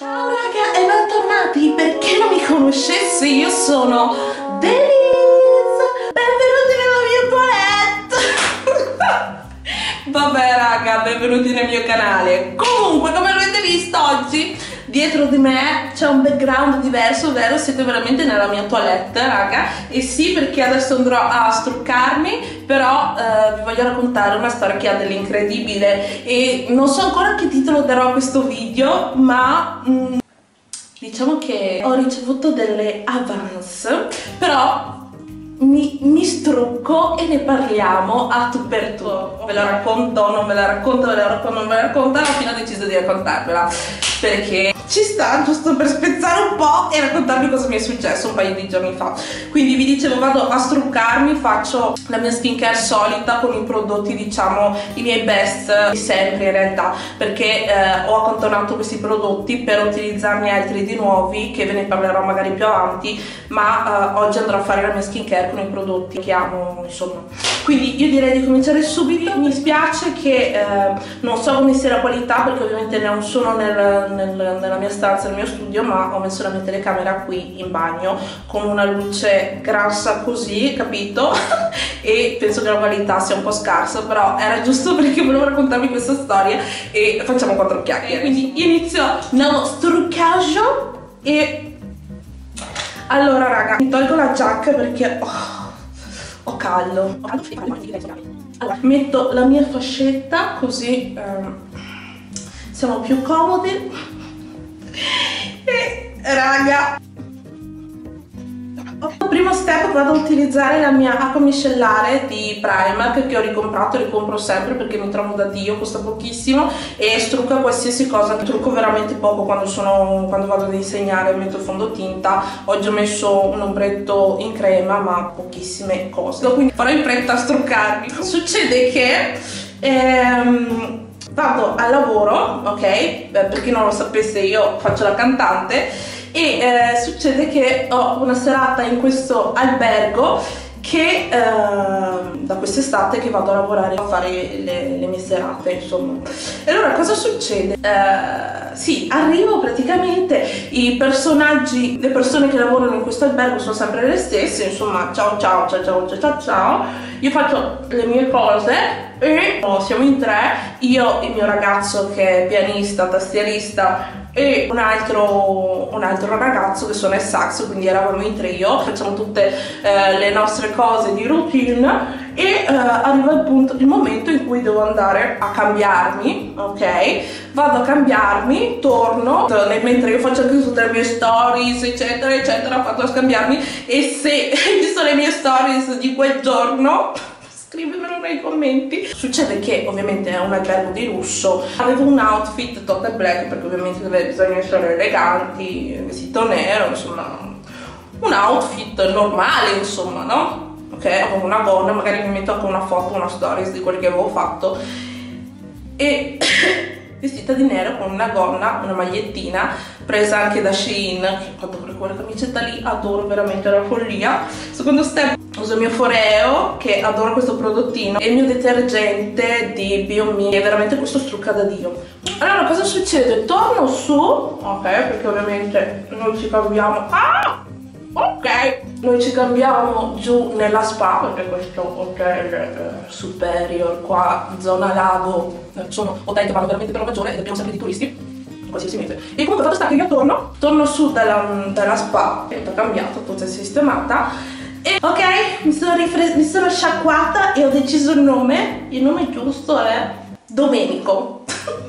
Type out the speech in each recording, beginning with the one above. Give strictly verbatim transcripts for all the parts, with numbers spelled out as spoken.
Ciao raga e bentornati. Per chi non mi conoscesse, io sono Denise. Benvenuti nella mia palette. Vabbè raga, benvenuti nel mio canale. Comunque, come avete visto oggi, dietro di me c'è un background diverso, ovvero siete veramente nella mia toilette, raga. E sì, perché adesso andrò a struccarmi, però eh, vi voglio raccontare una storia che ha dell'incredibile e non so ancora che titolo darò a questo video, ma mm, diciamo che ho ricevuto delle avance, però mi, mi strucco e ne parliamo a tu per tu. Ve la racconto, non ve la racconto, ve la racconto, non ve la racconto, alla fine ho deciso di raccontarvela perché ci sta, giusto per spezzare un po' e raccontarvi cosa mi è successo un paio di giorni fa. Quindi vi dicevo, vado a struccarmi, faccio la mia skincare solita con i prodotti, diciamo i miei best di sempre in realtà, perché eh, ho accantonato questi prodotti per utilizzarne altri di nuovi che ve ne parlerò magari più avanti, ma eh, oggi andrò a fare la mia skincare con i prodotti che amo, insomma. Quindi io direi di cominciare subito. Mi spiace che eh, non so come sia la qualità, perché ovviamente non sono nel, nel, nella mia stanza, nel mio studio, ma ho messo la mia telecamera qui in bagno con una luce grassa così, capito? E penso che la qualità sia un po' scarsa, però era giusto perché volevo raccontarvi questa storia e facciamo quattro chiacchiere. Quindi inizio nello struccaggio e allora raga, mi tolgo la giacca perché oh, ho caldo. Allora, metto la mia fascetta così ehm, siamo più comodi. E raga, primo step, vado ad utilizzare la mia acqua micellare di Primark che ho ricomprato, ricompro sempre perché mi trovo da Dio, costa pochissimo e strucca qualsiasi cosa. Trucco veramente poco quando, sono, quando vado ad insegnare, metto il fondotinta. Oggi ho messo un ombretto in crema, ma pochissime cose, quindi farò in fretta a struccarmi. Succede che ehm, vado al lavoro, ok? Beh, per chi non lo sapesse, io faccio la cantante e eh, succede che ho una serata in questo albergo che eh, da quest'estate che vado a lavorare a fare le, le mie serate, insomma. E allora cosa succede? Eh, sì, arrivo, praticamente i personaggi, le persone che lavorano in questo albergo sono sempre le stesse, insomma, ciao ciao ciao ciao ciao ciao ciao. Io faccio le mie cose e oh, siamo in tre, io e il mio ragazzo che è pianista, tastierista e un altro, un altro ragazzo che suona il sax, quindi eravamo in trio, facciamo tutte eh, le nostre cose di routine e eh, arriva il punto, il momento in cui devo andare a cambiarmi, ok? Vado a cambiarmi, torno, mentre io faccio anche tutte le mie stories eccetera eccetera, vado a scambiarmi e se hai visto le mie stories di quel giorno scrivimelo nei commenti. Succede che ovviamente è un albergo di lusso, avevo un outfit total black perché ovviamente bisogna essere eleganti, vestito nero, insomma un outfit normale, insomma, no? Ok, avevo una gonna, magari mi metto anche una foto, una stories di quelli che avevo fatto e vestita di nero con una gonna, una magliettina presa anche da Shein, adoro quella camicetta lì, adoro veramente la follia. Secondo step, uso il mio Foreo, che adoro questo prodottino, e il mio detergente di Biomi, e veramente questo strucca da Dio. Allora cosa succede? Torno su, ok, perché ovviamente noi ci cambiamo, ah, ok, noi ci cambiamo giù nella spa, perché questo hotel eh, Superior qua, zona lago, sono hotel che vanno veramente per la maggiore ed abbiamo sempre di turisti qualsiasi mese. E comunque fatto sta che io torno, torno su dalla, dalla spa, tutto cambiato, tutta sistemata. E ok, mi sono, mi sono sciacquata e ho deciso il nome. Il nome giusto è Domenico.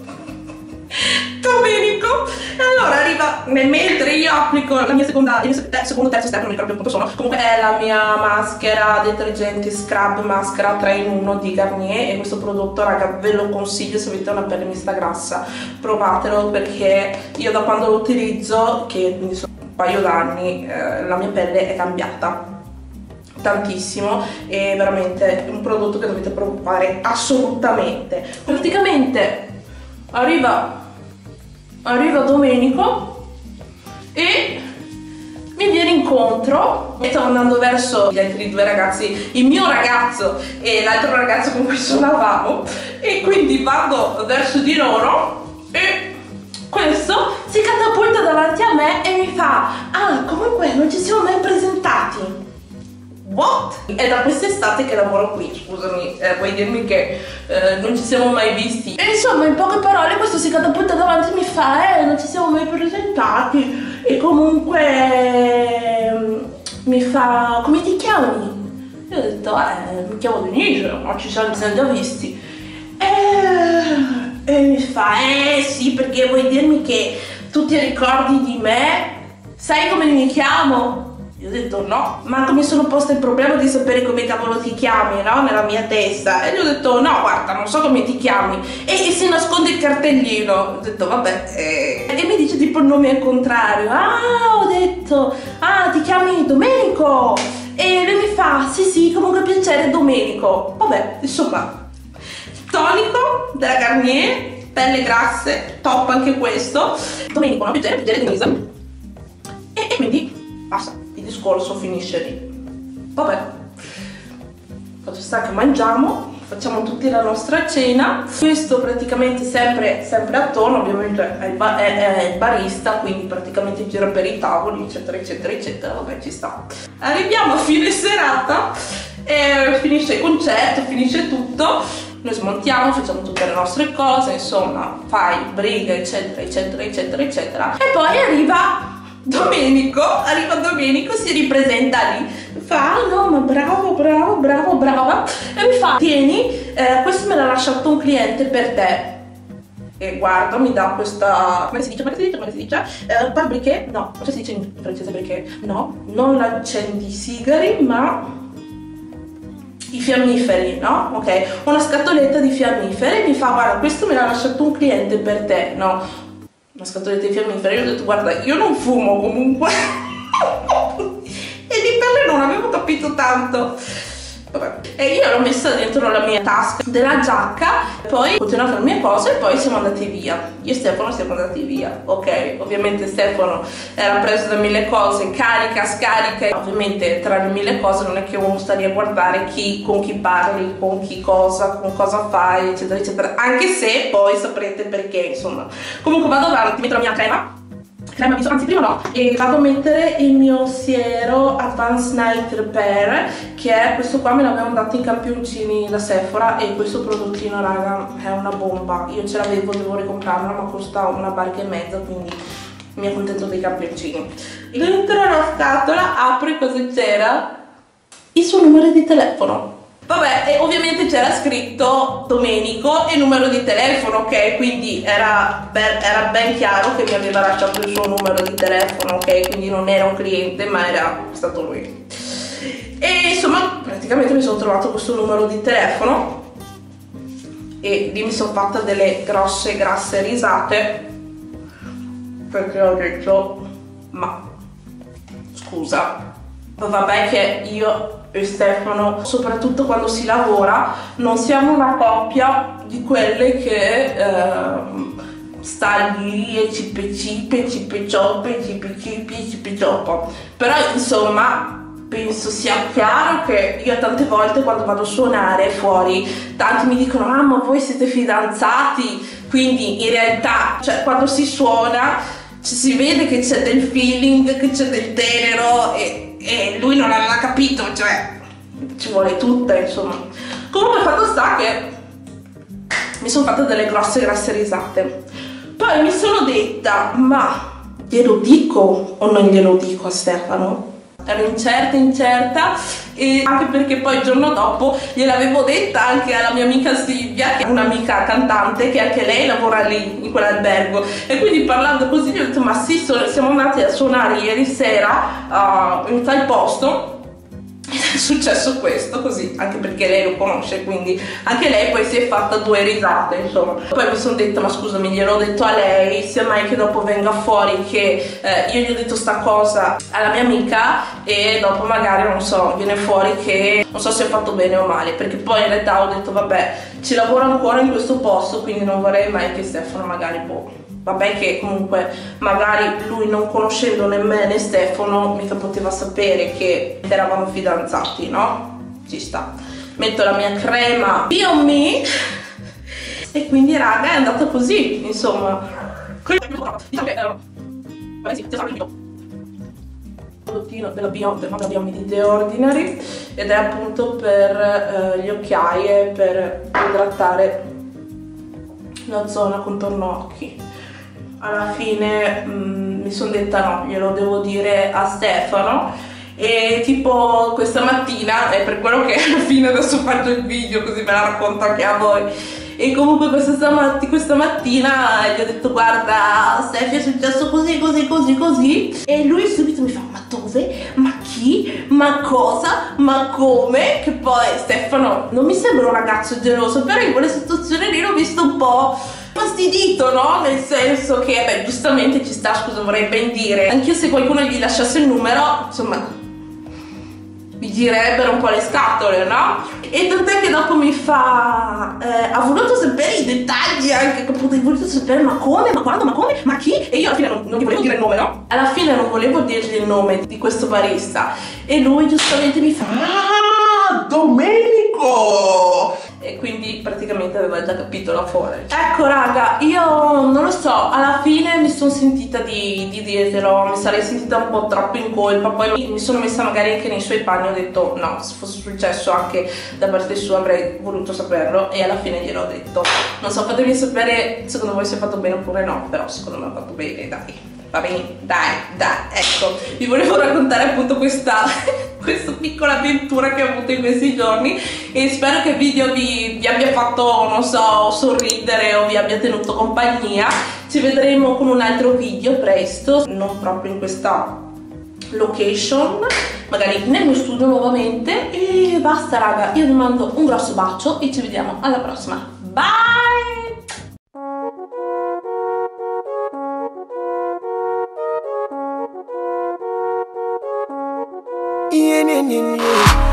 Domenico. E allora arriva, mentre io applico la mia seconda, il mio secondo, terzo step, non mi ricordo più punto sono. Comunque è la mia maschera detergente scrub maschera tre in uno di Garnier, e questo prodotto raga ve lo consiglio se avete una pelle mista grassa, provatelo, perché io da quando lo utilizzo, che quindi sono un paio d'anni, eh, la mia pelle è cambiata tantissimo, è veramente un prodotto che dovete provare assolutamente. Praticamente arriva arriva Domenico e mi viene incontro. Stavo andando verso gli altri due ragazzi, il mio ragazzo e l'altro ragazzo con cui suonavamo, e quindi vado verso di loro e questo si catapulta e mi fa, ah, comunque non ci siamo mai presentati. What? È da quest'estate che lavoro qui, scusami, eh, vuoi dirmi che eh, non ci siamo mai visti? E insomma, in poche parole, questo si catapulta davanti e mi fa, eh, non ci siamo mai presentati. E comunque eh, mi fa, come ti chiami? Io ho detto, eh, mi chiamo Denise, ma ci siamo già visti. E, e mi fa, eh sì, perché vuoi dirmi che tu ti ricordi di me? Sai come mi chiamo? Io ho detto no, manco mi sono posta il problema di sapere come cavolo ti chiami, no? Nella mia testa. E gli ho detto no, guarda, non so come ti chiami. E, e si nasconde il cartellino. Ho detto vabbè. Eh. E mi dice tipo il nome al contrario. Ah, ho detto, ah, ti chiami Domenico. E lui mi fa, sì sì, comunque piacere Domenico. Vabbè, insomma, tonico della Garnier, pelle grasse, top anche questo. Domenico, no? Piacere, piacere Denise. E, e quindi basta. Il discorso finisce lì. Vabbè, fatto sta che mangiamo, facciamo tutti la nostra cena. Questo praticamente sempre, sempre attorno, ovviamente è il, ba è, è il barista, quindi praticamente gira per i tavoli, eccetera, eccetera, eccetera. Vabbè, ci sta. Arriviamo a fine serata, e finisce il concerto, finisce tutto. Noi smontiamo, facciamo tutte le nostre cose, insomma, fai, briga, eccetera, eccetera, eccetera, eccetera. E poi arriva Domenico, arriva Domenico, si ripresenta lì, fa, ah no, ma bravo, bravo, bravo, brava, e mi fa, tieni, eh, questo me l'ha lasciato un cliente per te. E guarda, mi dà questa, come si dice, come si dice, come si dice, eh, pas briquet, no, come si dice in francese briquet, no, non l'accendisigari, ma i fiammiferi, no? Ok, una scatoletta di fiammiferi, mi fa, guarda, questo me l'ha lasciato un cliente per te, no? Una scatoletta di fiammiferi, io ho detto guarda, io non fumo comunque e di per lì non avevo capito tanto. Vabbè. E io l'ho messa dentro la mia tasca della giacca, poi ho continuato le mie cose e poi siamo andati via. Io e Stefano siamo andati via, ok? Ovviamente Stefano era preso da mille cose, carica, scarica. Ovviamente tra le mille cose non è che uno sta lì a guardare chi, con chi parli, con chi cosa, con cosa fai, eccetera, eccetera. Anche se poi saprete perché, insomma. Comunque vado avanti, metto la mia crema. Crema viso, anzi prima no, e vado a mettere il mio siero Advanced Night Repair, che è questo qua, me l'avevano dato in campioncini da Sephora, e questo prodottino raga è una bomba. Io ce l'avevo, devo ricomprarla, ma costa una barca e mezza, quindi mi accontento dei campioncini. Dentro la scatola apro, cosa c'era? Il suo numero di telefono. Vabbè, e ovviamente c'era scritto Domenico e numero di telefono, ok? Quindi era ben, era ben chiaro che mi aveva lasciato il suo numero di telefono, ok? Quindi non era un cliente, ma era stato lui. E insomma, praticamente mi sono trovato questo numero di telefono e lì mi sono fatta delle grosse, grasse risate, perché ho detto, ma scusa, vabbè che io e Stefano, soprattutto quando si lavora, non siamo una coppia di quelle che eh, sta lì e cipe cipe, cipe cioppe, cipe cipe, cipe cioppo. Però insomma penso sia chiaro che io tante volte quando vado a suonare fuori, tanti mi dicono ah ma voi siete fidanzati, quindi in realtà cioè, quando si suona si vede che c'è del feeling, che c'è del tenero e e lui non aveva capito, cioè ci vuole tutta, insomma. Comunque fatto sta che mi sono fatta delle grosse grosse risate. Poi mi sono detta, ma glielo dico o non glielo dico a Stefano? Ero incerta, incerta, e anche perché poi il giorno dopo gliel'avevo detta anche alla mia amica Silvia, che è un'amica cantante, che anche lei lavora lì, in quell'albergo, e quindi parlando così gli ho detto, ma sì, siamo andati a suonare ieri sera uh, in tal posto, è successo questo, così, anche perché lei lo conosce, quindi anche lei poi si è fatta due risate, insomma. Poi mi sono detta, ma scusami, gliel'ho detto a lei, sia mai che dopo venga fuori che eh, io gli ho detto sta cosa alla mia amica e dopo magari, non so, viene fuori che non so se ho fatto bene o male, perché poi in realtà ho detto, vabbè, ci lavoro ancora in questo posto, quindi non vorrei mai che Stefano magari, boh, vabbè che comunque magari lui non conoscendo né me né Stefano mica poteva sapere che eravamo fidanzati, no? Ci sta. Metto la mia crema Be On Me e quindi raga è andata così, insomma. Diciamo che prodottino della Beyond, della Beyond The Ordinary, ed è appunto per uh, gli occhiaie, per idratare la zona contorno occhi. Alla fine mh, mi sono detta no, glielo devo dire a Stefano, e tipo questa mattina, è per quello che alla fine adesso faccio il video così ve la racconto anche a voi, e comunque questa, stamat questa mattina gli ho detto guarda Stefi, è successo così così così così, e lui subito mi fa ma dove? Ma chi? Ma cosa? Ma come? Che poi Stefano non mi sembra un ragazzo geloso, però in quelle situazioni lì l'ho visto un po' fastidito, no? Nel senso che, beh, giustamente ci sta, scusa, vorrei ben dire, anch'io se qualcuno gli lasciasse il numero, insomma, mi girerebbero un po' le scatole, no? E tant'è che dopo mi fa eh, ha voluto sapere i dettagli, anche appunto, ha voluto sapere ma come, ma quando, ma come, ma chi? E io alla fine non, non gli volevo dire il nome, no? Alla fine non volevo dirgli il nome di questo barista, e lui giustamente mi fa ah, Domenico! E quindi praticamente aveva già capito la fuori. Ecco raga, io non lo so, alla fine mi sono sentita di, di dirglielo, mi sarei sentita un po' troppo in colpa, poi mi sono messa magari anche nei suoi panni, ho detto no, se fosse successo anche da parte sua avrei voluto saperlo, e alla fine gliel'ho detto. Non so, fatemi sapere secondo voi se ho fatto bene oppure no, però secondo me ho fatto bene, dai. Va bene, dai, dai, ecco, vi volevo raccontare appunto questa, questa piccola avventura che ho avuto in questi giorni, e spero che il video vi, vi abbia fatto, non so, sorridere o vi abbia tenuto compagnia. Ci vedremo con un altro video presto, non proprio in questa location, magari nel mio studio nuovamente, e basta raga, io vi mando un grosso bacio e ci vediamo alla prossima, bye! Yeah, yeah, yeah, yeah.